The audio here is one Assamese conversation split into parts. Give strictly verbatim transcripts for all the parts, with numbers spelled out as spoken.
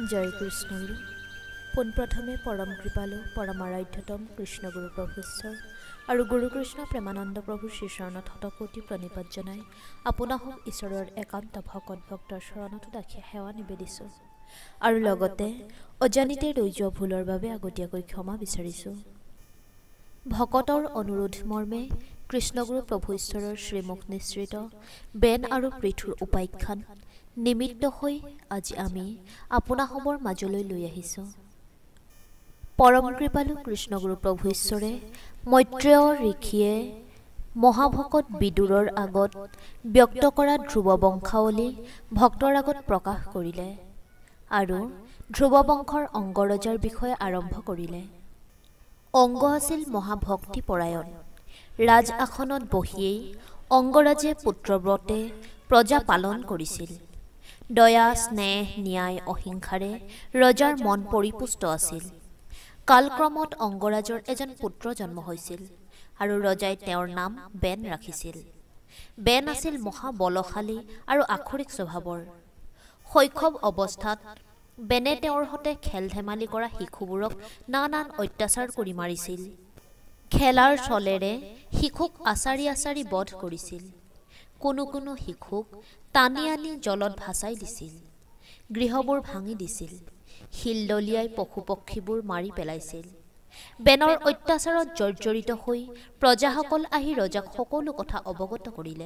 জয় কৃষ্ণগুৰু। পোনপ্ৰথমে পৰম কৃপালু পৰমাৰাধ্যতম কৃষ্ণগুৰু প্ৰভু ঈশ্বৰ আৰু গুৰু কৃষ্ণ প্ৰেমানন্দ প্ৰভু শ্ৰীচৰণত শতকোটি প্ৰণিপাত জনাই আপোনাহক ঈশ্বৰৰ একান্ত ভকত ভক্তৰ চৰণত ৰাখি সেৱা নিবেদিছোঁ আৰু লগতে অজানিতে ৰৈ যোৱা ভুলৰ বাবে আগতীয়াকৈ ক্ষমা বিচাৰিছোঁ। ভকতৰ অনুৰোধ মৰ্মে কৃষ্ণগুৰু প্ৰভু ঈশ্বৰৰ শ্ৰীমুখ নিঃসৃত বেন আৰু পৃথুৰ উপাখ্যান নিমিত্ত হৈ আজি আমি আপোনাসৱৰ মাজলৈ লৈ আহিছোঁ। পৰম কৃপালু কৃষ্ণগুৰু প্ৰভু ঈশ্বৰে মৈত্ৰেয় ঋষিয়ে মহাভকত বিদুৰৰ আগত ব্যক্ত কৰা ধ্ৰুৱ বংশাৱলী ভক্তৰ আগত প্ৰকাশ কৰিলে আৰু ধ্ৰুৱ বংশৰ অংগৰজাৰ বিষয়ে আৰম্ভ কৰিলে। অংগ আছিল মহাভক্তিপৰায়ণ। ৰাজ আসনত বহিয়েই অংগৰাজে পুত্ৰব্ৰতে প্ৰজা পালন কৰিছিল। দয়া স্নেহ ন্যায় অহিংসাৰে ৰজাৰ মন পৰিপুষ্ট আছিল। কালক্ৰমত অংগৰাজৰ এজন পুত্ৰ জন্ম হৈছিল আৰু ৰজাই তেওঁৰ নাম বেন ৰাখিছিল। বেন আছিল মহাবলশালী আৰু আখৰিক স্বভাৱৰ। শৈশৱ অৱস্থাত বেনে তেওঁৰ সতে খেল ধেমালি কৰা শিশুবোৰক নানান অত্যাচাৰ কৰি মাৰিছিল। খেলাৰ চলেৰে শিশুক আচাৰি আচাৰি বধ কৰিছিল। কোনো কোনো শিশুক টানি আনি জলত ভাচাই দিছিল। গৃহবোৰ ভাঙি দিছিল। শিল দলিয়াই পশু পক্ষীবোৰ মাৰি পেলাইছিল। বেনৰ অত্যাচাৰত জৰ্জৰিত হৈ প্ৰজাসকল আহি ৰজাক সকলো কথা অৱগত কৰিলে।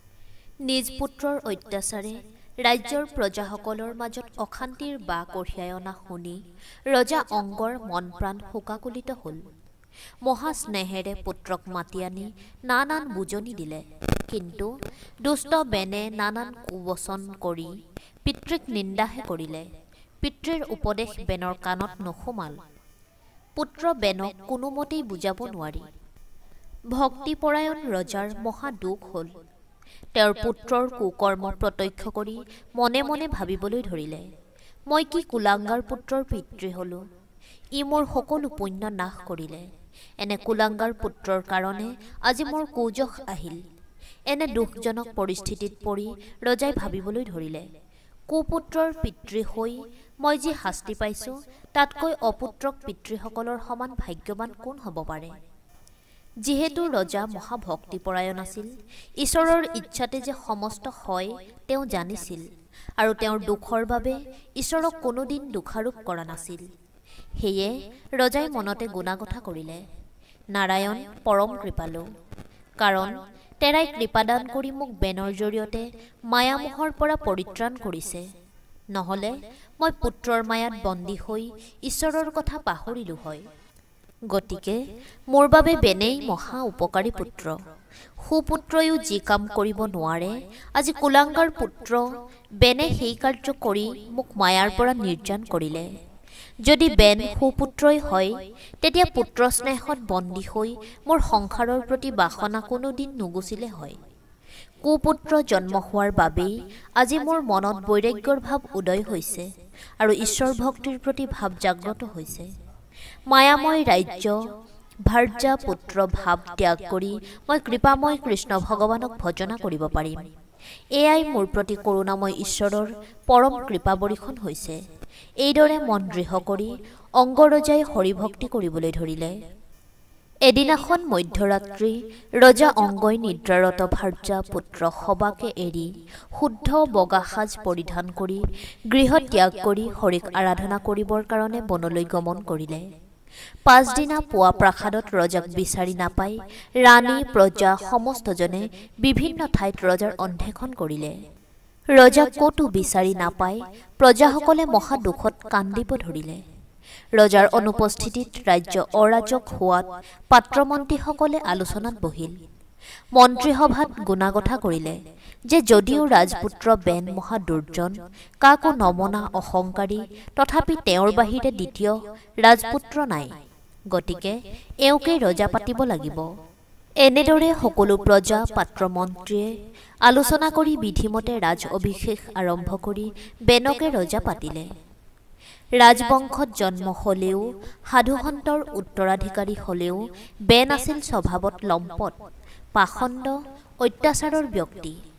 নিজ পুত্ৰৰ অত্যাচাৰে ৰাজ্যৰ প্ৰজাসকলৰ মাজত অশান্তিৰ বা কঢ়িয়াই অনা শুনি ৰজা অংগৰ মন প্ৰাণ শোকাকুলিত হল। মহাস্নেহেৰে পুত্ৰক মাতি আনি নানান বুজনি দিলে। কিন্তু দুষ্ট বেনে নানান কুবচন কৰি পিতৃক নিন্দাহে কৰিলে। পিতৃৰ উপদেশ বেনৰ কাণত নোসোমাল। পুত্ৰ বেনক কোনোমতেই বুজাব নোৱাৰি। ভক্তিপৰায়ণ ৰজাৰ মহা দুখ হল। তেওঁৰ পুত্ৰৰ কুকৰ্ম প্ৰত্যক্ষ কৰি মনে মনে ভাবিবলৈ ধৰিলে, মই কি কুলাংগাৰ পুত্ৰৰ পিতৃ হলো। ই মোৰ সকলো পুণ্য নাশ কৰিলে। এনে কুলাংগাৰ পুত্ৰৰ কাৰণে আজি মোৰ কুযশ আহিল। এনে দুখজনক পৰিস্থিতিত পৰি ৰজাই ভাবিবলৈ ধৰিলে, কুপুত্ৰৰ পিতৃ হৈ মই যি শাস্তি পাইছোঁ তাতকৈ অপুত্ৰক পিতৃসকলৰ সমান ভাগ্যৱান কোন হ'ব পাৰে। যিহেতু ৰজা মহাভক্তিপৰায়ণ আছিল, ঈশ্বৰৰ ইচ্ছাতে যে সমস্ত হয় তেওঁ জানিছিল আৰু তেওঁৰ দুখৰ বাবে ঈশ্বৰক কোনোদিন দোষাৰোপ কৰা নাছিল। সেয়ে ৰজাই মনতে গুণাগথা কৰিলে, নাৰায়ণ পৰম কৃপালু, কাৰণ তেৰাই কৃপাদান কৰি মোক বেনৰ জৰিয়তে মায়ামোহৰ পৰা পৰিত্ৰাণ কৰিছে। নহলে মই পুত্ৰৰ মায়াত বন্দী হৈ ঈশ্বৰৰ কথা পাহৰিলো হয়। গতিকে মোৰ বাবে বেনেই মহা উপকাৰী পুত্ৰ। সুপুত্ৰয়ো যি কাম কৰিব নোৱাৰে, আজি কুলাংগাৰ পুত্ৰ বেনে সেই কাৰ্য কৰি মোক মায়াৰ পৰা নিৰ্যাণ কৰিলে। যদি বেন সুপুত্ৰই হয়, তেতিয়া পুত্ৰ স্নেহত বন্দী হৈ মোৰ সংসাৰৰ প্ৰতি বাসনা কোনোদিন নুগুচিলে হয়। কুপুত্ৰ জন্ম হোৱাৰ বাবেই আজি মোৰ মনত বৈৰাগ্যৰ ভাৱ উদয় হৈছে আৰু ঈশ্বৰ ভক্তিৰ প্ৰতি ভাৱ জাগ্ৰত হৈছে। মায়াময় ৰাজ্য ভাৰ্যা পুত্ৰ ভাৱ ত্যাগ কৰি মই কৃপাময় কৃষ্ণ ভগৱানক ভজনা কৰিব পাৰিম। এয়াই মোৰ প্ৰতি কৰোণাময় ঈশ্বৰৰ পৰম কৃপা বৰিষণ হৈছে। এইদৰে মন দৃঢ় কৰি অংগৰজাই হৰিভক্তি কৰিবলৈ ধৰিলে। এদিনাখন মধ্যৰাত্ৰি ৰজা অংগই নিদ্ৰাৰত ভাৰ্যা পুত্ৰ সবাকে এৰি শুদ্ধ বগা সাজ পৰিধান কৰি গৃহ ত্যাগ কৰি হৰিক আৰাধনা কৰিবৰ কাৰণে বনলৈ গমন কৰিলে। পাছদিনা পুৱা প্ৰাসাদত ৰজাক বিচাৰি নাপাই ৰাণী প্ৰজা সমস্তজনে বিভিন্ন ঠাইত ৰজাৰ অন্বেষণ কৰিলে। ৰজাক ক'তো বিচাৰি নাপাই প্ৰজাসকলে মহা দুখত কান্দিব ধৰিলে। ৰজাৰ অনুপস্থিতিত ৰাজ্য অৰাজক হোৱাত পাত্ৰমন্ত্ৰীসকলে আলোচনাত বহিল। মন্ত্ৰীসভাত গুণাগথা কৰিলে যে যদিও ৰাজপুত্ৰ বেন মহা দুৰ্জন, কাকো নমনা অহংকাৰী, তথাপি তেওঁৰ বাহিৰে দ্বিতীয় ৰাজপুত্ৰ নাই। গতিকে এওঁকেই ৰজা পাতিব লাগিব। এনেদৰে সকলো প্ৰজা পাত্ৰমন্ত্ৰীয়ে আলোচনা কৰি বিধিমতে ৰাজ অভিষেক আৰম্ভ কৰি বেনকে ৰজা পাতিলে। ৰাজবংশত জন্ম হলেও সাধুসন্তৰ উত্তৰাধিকাৰী হলেও বেন আছিল স্বভাৱত লম্পট, পাষণ্ড, অত্যাচাৰৰ ব্যক্তি।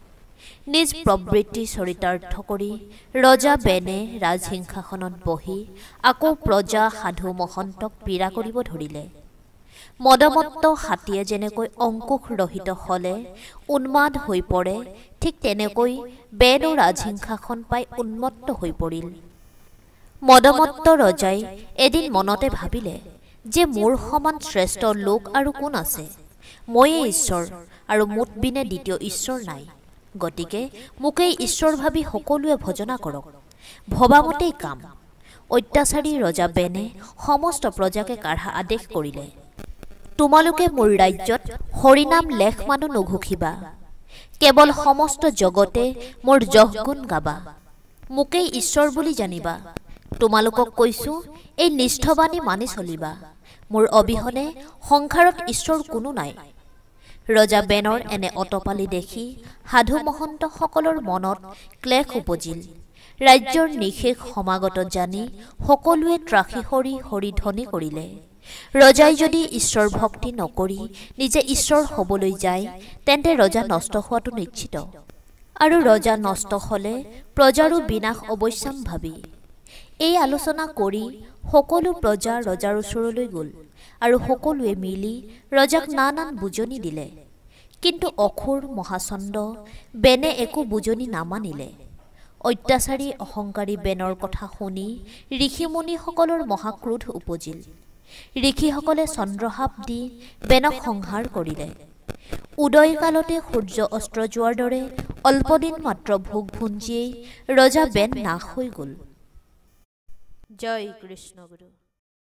নিজ প্ৰবৃত্তি চৰিতাৰ্থ কৰি ৰজা বেনে ৰাজসিংহাসনত বহি আকৌ প্ৰজা সাধু মহন্তক পীড়া কৰিব ধৰিলে। মদমত্ত হাতীয়ে যেনেকৈ অংকুশ ৰহিত হলে উন্মাদ হৈ পৰে, ঠিক তেনেকৈ বেনো ৰাজসিংহাসন পাই উন্মত্ত হৈ পৰিল। মদমত্ত ৰজাই এদিন মনতে ভাবিলে যে মোৰ সমান শ্ৰেষ্ঠ লোক আৰু কোন আছে? ময়েই ঈশ্বৰ আৰু মোত বিনে দ্বিতীয় ঈশ্বৰ নাই। গতিকে মোকেই ঈশ্বৰ ভাবি সকলোৱে ভজনা কৰক, ভবামতেই কাম। অত্যাচাৰী ৰজা বেনে সমস্ত প্ৰজাকে কাঢ়া আদেশ কৰিলে, তোমালোকে মোৰ ৰাজ্যত হৰিনাম লেখ মানো নুঘোষিবা, কেৱল সমস্ত জগতে মোৰ যশগুণ গাবা, মোকেই ঈশ্বৰ বুলি জানিবা। তোমালোকক কৈছো এই নিষ্ঠবাণী মানি চলিবা, মোৰ অবিহনে সংসাৰত ঈশ্বৰ কোনো নাই। ৰজা বেনৰ এনে অতপালি দেখি সাধু মহন্তসকলৰ মনত ক্লেশ উপজিল। ৰাজ্যৰ নিশেষ সমাগত জানি সকলোৱে ত্ৰাসি সৰি হৰিধ্বনি কৰিলে। ৰজাই যদি ঈশ্বৰ ভক্তি নকৰি নিজে ঈশ্বৰ হবলৈ যায়, তেন্তে ৰজা নষ্ট হোৱাটো নিশ্চিত, আৰু ৰজা নষ্ট হলে প্ৰজাৰো বিনাশ অৱশ্যম্ভাৱী। এই আলোচনা কৰি সকলো প্ৰজা ৰজাৰ ওচৰলৈ গ'ল আৰু সকলোৱে মিলি ৰজাক নানান বুজনি দিলে। কিন্তু অখুৰ মহাচণ্ড বেনে একো বুজনি নামানিলে। অত্যাচাৰী অহংকাৰী বেনৰ কথা শুনি ঋষিমুনিসকলৰ মহাক্ৰোধ উপজিল। ঋষিসকলে চন্দ্ৰশাপ দি বেনক সংহাৰ কৰিলে। উদয়কালতে সূৰ্য অস্ত যোৱাৰ দৰে অল্পদিন মাত্ৰ ভোগ ভুঞ্জিয়েই ৰজা বেন নাশ হৈ গ'ল। জয় কৃষ্ণ গুৰু।